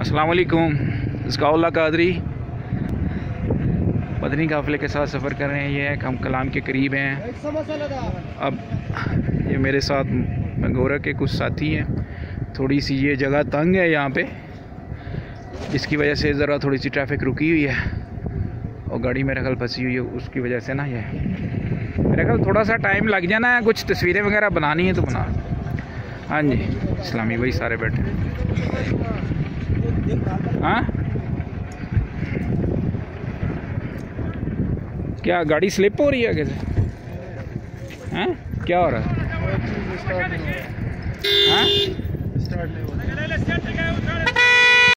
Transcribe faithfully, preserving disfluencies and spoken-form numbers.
अस्सलाम वालेकुम। इसकाउल्ला कादरी मदनी काफ़िले के साथ सफ़र कर रहे हैं। ये है हम कलाम के करीब हैं। अब ये मेरे साथ मंगोरा के कुछ साथी हैं। थोड़ी सी ये जगह तंग है यहाँ पे, जिसकी वजह से ज़रा थोड़ी सी ट्रैफिक रुकी हुई है और गाड़ी मेरे ख्याल फंसी हुई है। उसकी वजह से ना ये मेरे ख्याल थोड़ा सा टाइम लग जाना है। कुछ तस्वीरें वगैरह बनानी है तो बना। हाँ जी, इस्लामी वही सारे बैठे। हाँ क्या गाड़ी स्लिप हो रही है कैसे? हैं क्या हो रहा है? हाँ